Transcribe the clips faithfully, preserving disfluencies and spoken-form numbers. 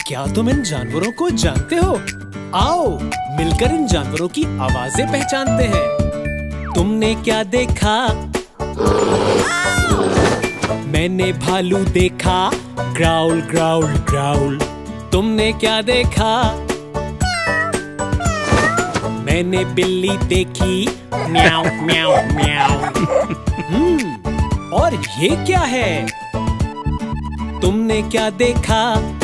क्या तुम इन जानवरों को जानते हो? आओ मिलकर इन जानवरों की आवाजें पहचानते हैं। तुमने क्या देखा? मैंने भालू देखा, ग्राउल ग्राउल ग्राउल। तुमने क्या देखा? मैंने बिल्ली देखी, म्याऊ म्याऊ म्याऊ। हम्म, और ये क्या है? तुमने क्या देखा?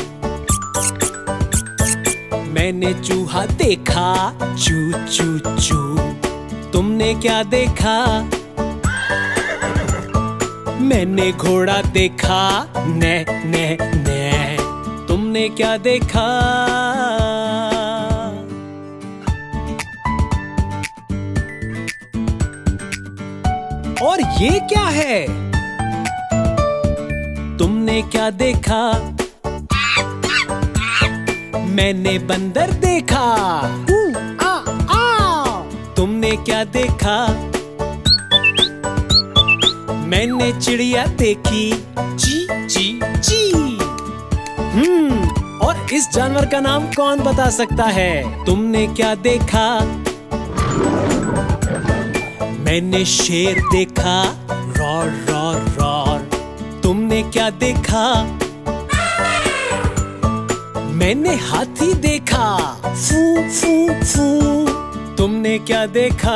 मैंने चूहा देखा, चू चू चू। तुमने क्या देखा? मैंने घोड़ा देखा, ने ने ने। तुमने क्या देखा? और ये क्या है? तुमने क्या देखा? मैंने बंदर देखा, आ, आ। तुमने क्या देखा? मैंने चिड़िया देखी, ची ची ची। हम्म, और इस जानवर का नाम कौन बता सकता है? तुमने क्या देखा? मैंने शेर देखा, रॉर रॉर रॉर। तुमने क्या देखा? मैंने हाथी देखा, फू फू फू। तुमने क्या देखा?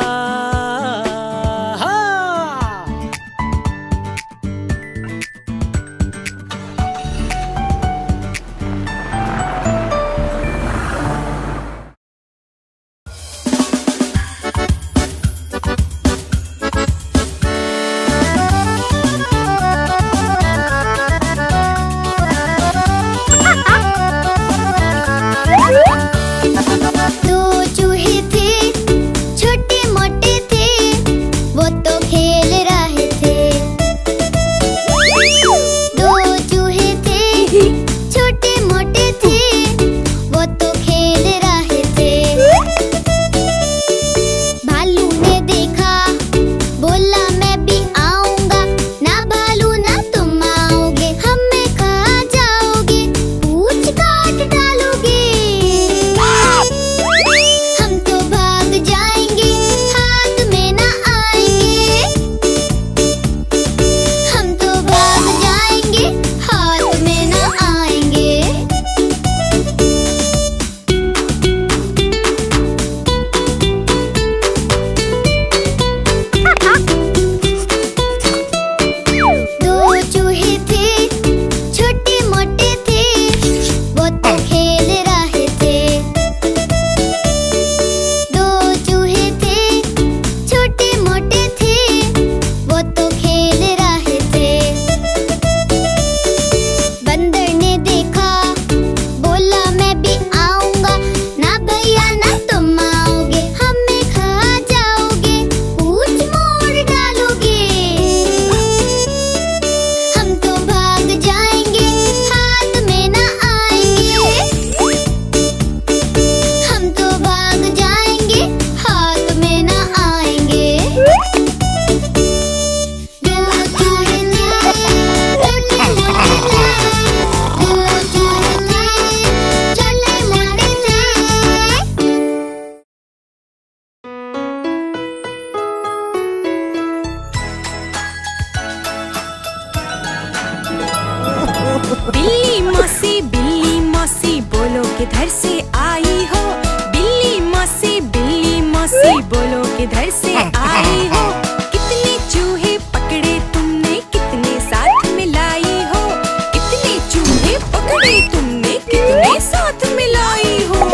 बिल्ली मौसी बिल्ली मौसी बोलो किधर से आई हो? बिल्ली मौसी बिल्ली मौसी बोलो किधर से आई हो? कितने चूहे पकड़े तुमने, कितने साथ मिलाई हो? कितने चूहे पकड़े तुमने, कितने साथ मिलाई हो?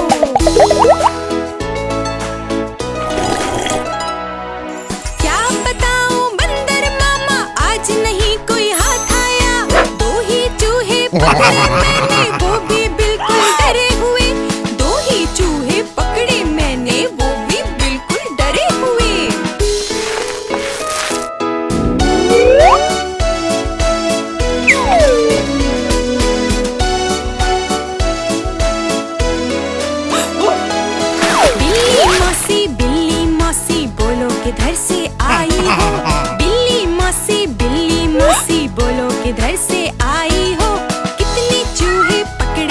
क्या बताऊं बंदर मामा, आज नहीं कोई हाथ आया। दो ही चूहे पकड़े मैंने, वो भी बिल्कुल डरे हुए। दो ही चूहे पकड़े मैंने, वो भी बिल्कुल डरे हुए। बिल्ली मौसी बिल्ली मौसी बोलो किधर से आई हो? बिल्ली मौसी बिल्ली मौसी बोलो किधर से आई हो? कितने चूहे पकड़े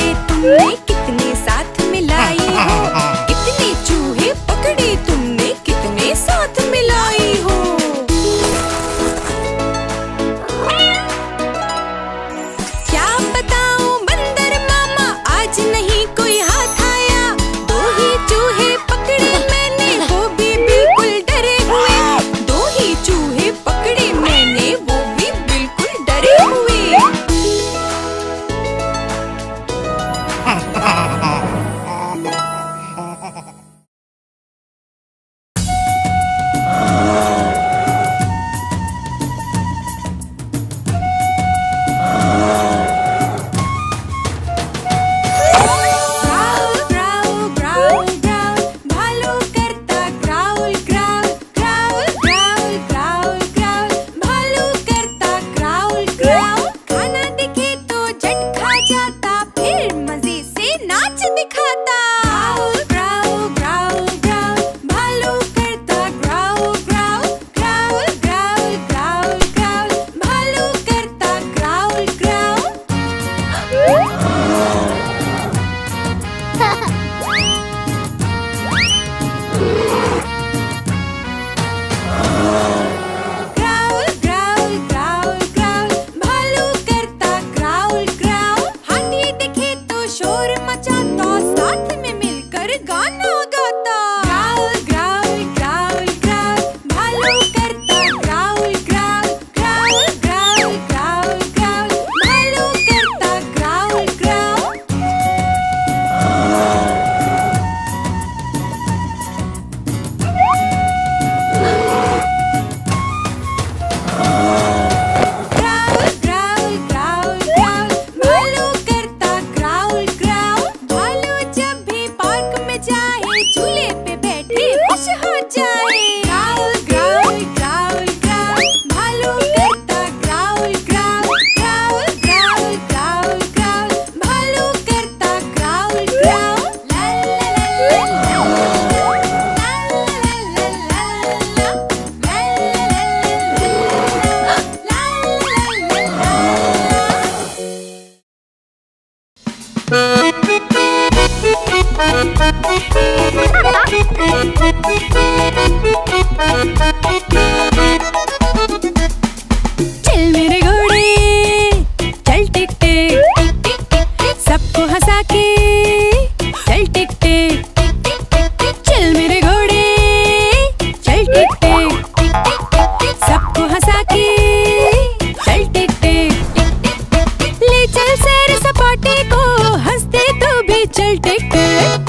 चल मेरे घोड़े चल टिक टिक, सबको हंसा के चल टिक टिक। चल मेरे घोड़े चल टिक टिक, सबको हंसा के चल टिक टिक। ले चल सैर सपाटे को, हंसते तो भी चल टिक टिक।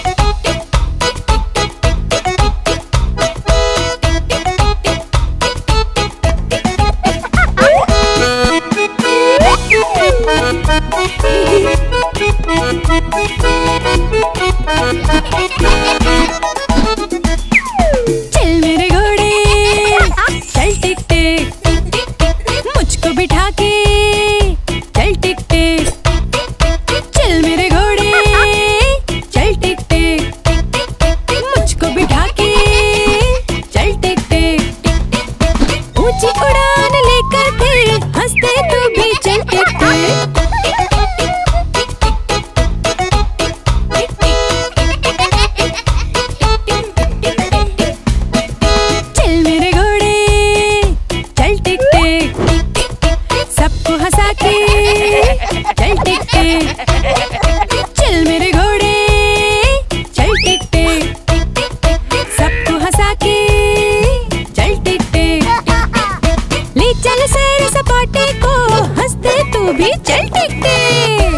चल मेरे घोड़े चल टिक टिक, मुझको बिठा के चल टिक टिक। चल मेरे घोड़े चल टिक टिक, मुझको बिठा के चल टिक टिक। ऊंची उड़ान लेकर फिर हंसते तो भी चल टिक टिक। चल टिक टिक, चल मेरे घोड़े चल टिक टिक, सबको हंसा के चल टिक टिक। ले चल सैर सपाटे को, हंसते तू भी चल टिक टिक।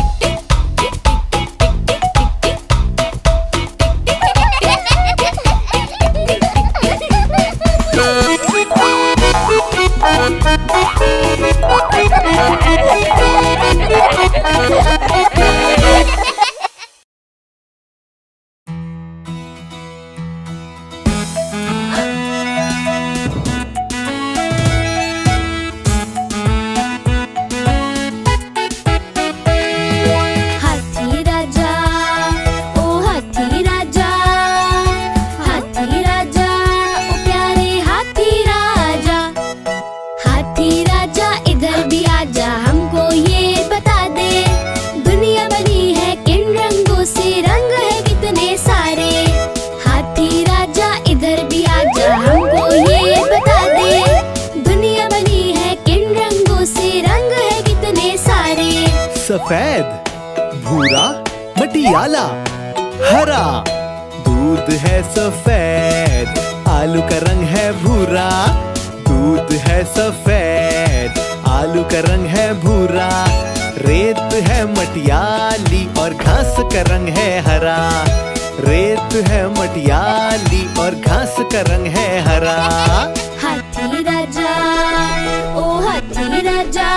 सफेद, भूरा, मटियाला, हरा। दूध है सफेद, आलू का रंग है भूरा। दूध है सफेद, आलू का रंग है भूरा। रेत है मटियाली और घास का रंग है हरा। रेत है मटियाली और घास का रंग है हरा। हाथी राजा, ओ हाथी राजा,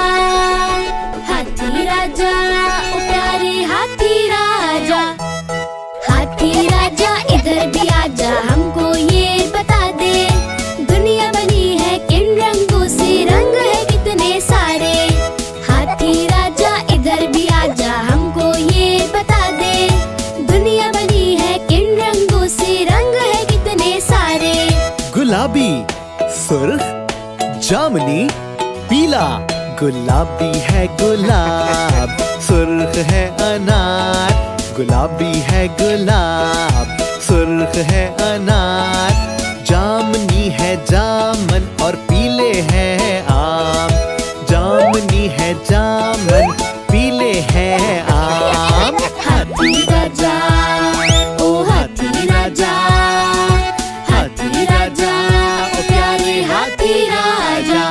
हाथी राजा, ओ प्यारे हाथी राजा। हाथी राजा इधर भी आजा, हमको ये बता दे, दुनिया बनी है किन रंगों से, रंग है कितने सारे। हाथी राजा इधर भी आजा, हमको ये बता दे, दुनिया बनी है किन रंगों से, रंग है कितने सारे। गुलाबी, सुर्ख, जामुनी, पीला। गुलाबी है गुलाब, सुर्ख है अनार। गुलाबी है गुलाब, सुर्ख है अनार। जामुनी है जामन और पीले हैं आम। जामुनी है जामन, पीले हैं आम। हाथी राजा, ओ हाथी राजा, हाथी राजा, ओ प्यारे हाथी राजा।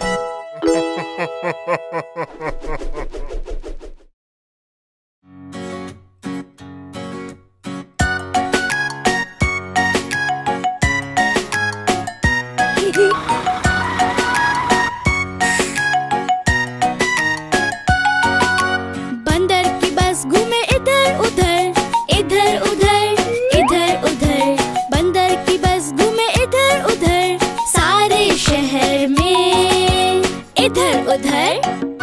बंदर की बस घूमे इधर उधर, इधर उधर, इधर उधर। बंदर की बस घूमे इधर उधर, सारे शहर में। इधर उधर,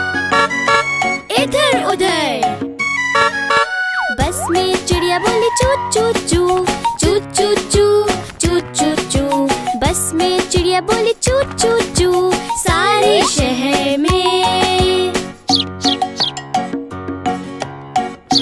इधर उधर। बस में चिड़िया बोली चू चू चू, चू चू चू, चू चू चू। बस में चिड़िया बोली चू चू चू, सारे शहर में।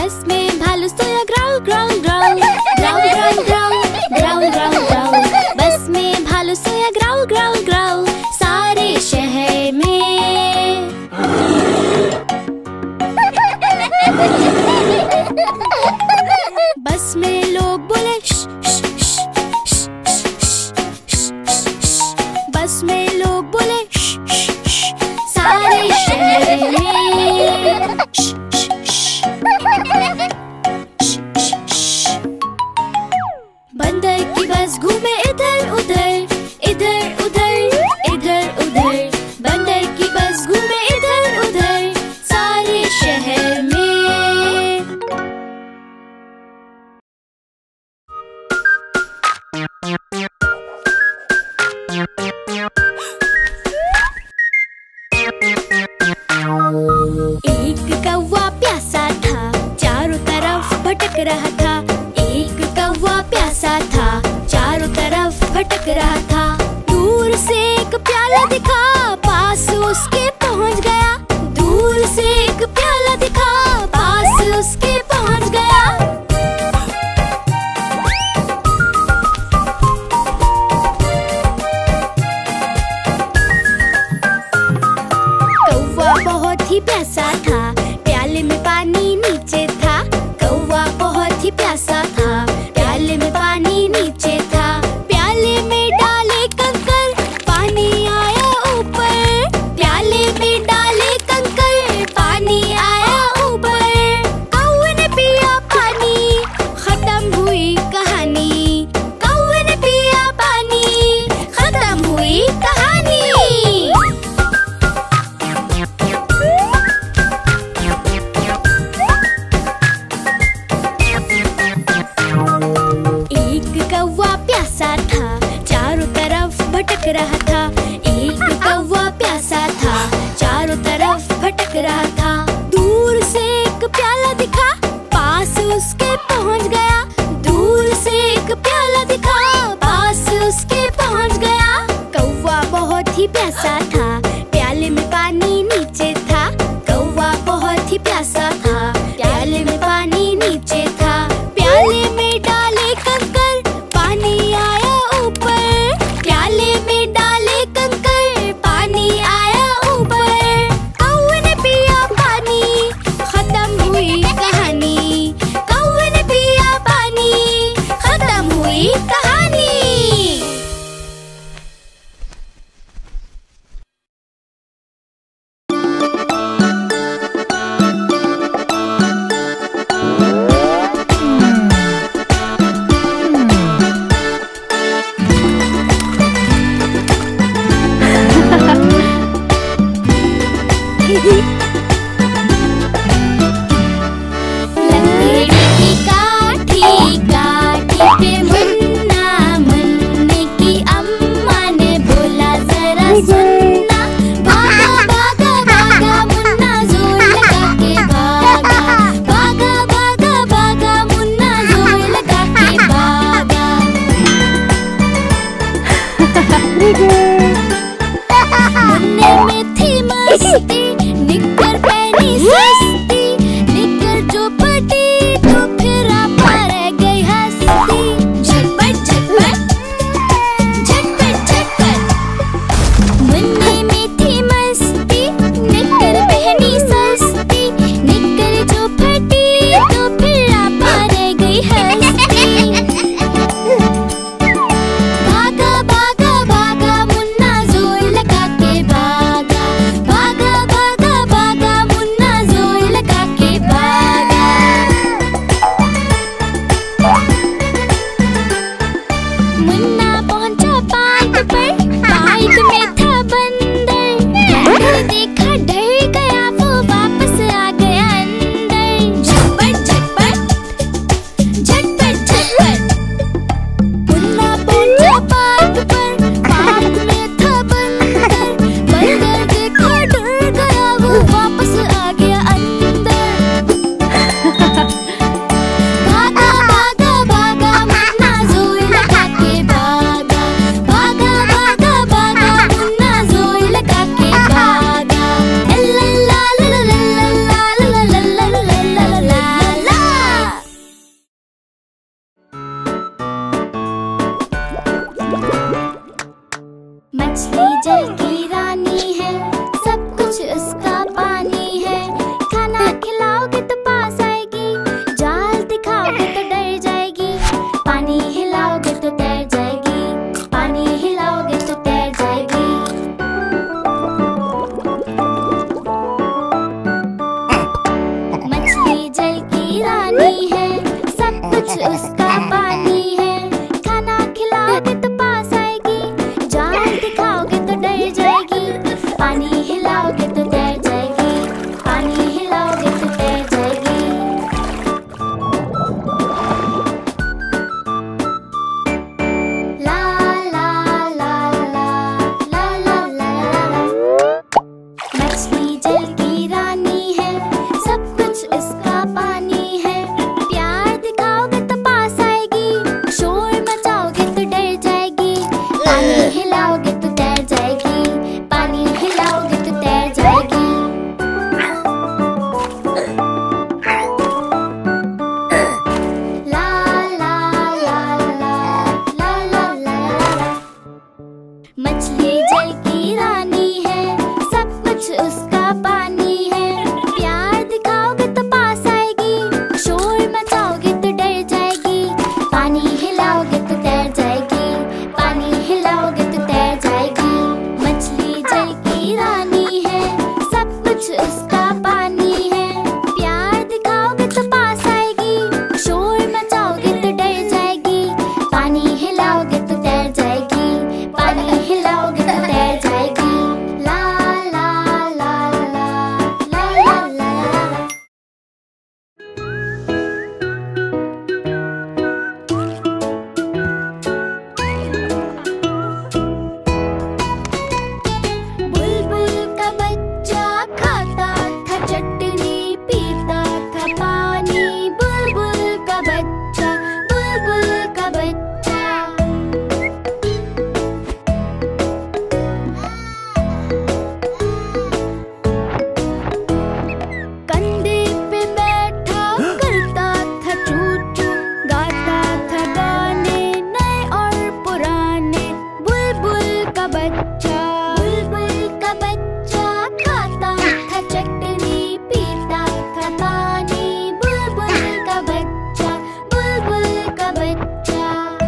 बस में भालू सोया growl growl growl growl growl growl growl growl growl. Bus में भालू सोया ग्राउल ग्राउल ग्राउल सारे शहर में। बस में लोग बोले श, श, श, श, श, श, श। बस में लोग बोले श, श, श, सारे शहर में। श, श, श, श, श। बंदर की बस घूमे इधर उधर इधर उधर इधर उधर। बंदर की बस घूमे इधर उधर सारे शहर में। एक कौवा प्यासा था, चारों तरफ भटक रहा था। एक कौवा प्यासा था, चारों तरफ भटक रहा था। दूर से एक प्याला दिखा, पास उसके पहुंच गया। दूर से एक प्याला दिखा, पास उसके पहुंच गया। कौवा बहुत ही प्यासा था, प्याले में पानी नीचे था। कौवा बहुत ही प्यासा था, प्याले में पानी नीचे था। प्याले में डाले कंकर, पानी आया ऊपर। प्याले में डाले कंकर, पानी आया ऊपर। कौवे ने पिया पानी, खत्म हुई कहानी। कौवे ने पिया पानी, खत्म हुई कहानी। एक कौवा प्यासा था, चारों तरफ भटक रहा था। एक कौवा प्यासा था, चारों तरफ भटक रहा था। दूर से एक प्याला दिखा, पास उसके पहुंच गया। दूर से एक प्याला दिखा, पास उसके पहुंच गया। कौवा बहुत ही प्यासा था, प्याले में पानी नीचे था। कौवा बहुत ही प्यासा था, प्याले में पानी नीचे था। प्याले में डाले कंकर, पानी आया ऊपर। प्याले में डाले कंकर, पानी आया ऊपर। कौवे ने पिया उसका पानी है। खाना खिलाओगे तो पास आएगी, जाल दिखाओगे तो डर जाएगी। पानी हिलाओगे तो तैर जाएगी, पानी हिलाओगे तो तैर जाएगी। ला ला ला ला ला ला ला ला। मछली जल की रानी है, सब कुछ इसका पानी है। प्यार दिखाओगे तो पास आएगी, शोर मचाओगे तो डर जाएगी। पानी हिलाओगे तो तैर जाएगी, पानी हिलाओगे तो तैर जाएगी। ला ला ला ला ला ला ला। मछली जल की रानी है, सब कुछ उसका पानी है। प्यार दिखाओगे तो पास आएगी, शोर मचाओगे तो डर जाएगी। पानी हिलाओगे तो तैर जाएगी, पानी हिलाओगे तो तैर जाएगी। मछली जल की रानी है, सब कुछ उसका पानी है। प्यार दिखाओगे तो पास आएगी, शोर मचाओगे तो डर जाएगी। पानी हिलाओगे तो तैर जाएगी, पानी हिलाओगे तो तैर जाएगी। ला ला ला ला ला ला ला। बुलबुल का बच्चा खाता था चटनी, पीता था पानी। बुलबुल का बच्चा, बुलबुल का बच्चा। कंधे पे बैठा करता था चू चू, गाता था गाने नए और पुराने। बुलबुल का बच्चा, बुलबुल का बच्चा खाता था चटनी, पीता था पानी। बुलबुल का बच्चा, बुलबुल का बच्चा।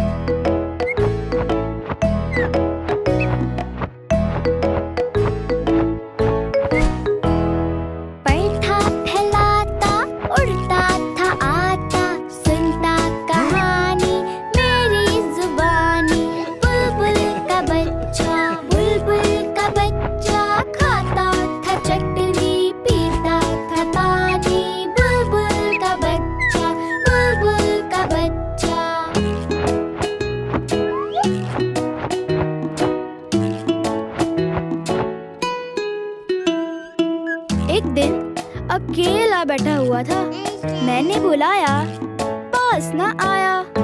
पैठा फैलाता उड़ता था आता, सुनता कहानी मेरी जुबानी। बुलबुल का बच्चा, बुलबुल का बच्चा खाता था चटनी, पीता था पानी। बुलबुल का बच्चा, बुलबुल का बच्चा। एक दिन अकेला बैठा हुआ था, मैंने बुलाया, पास न आया।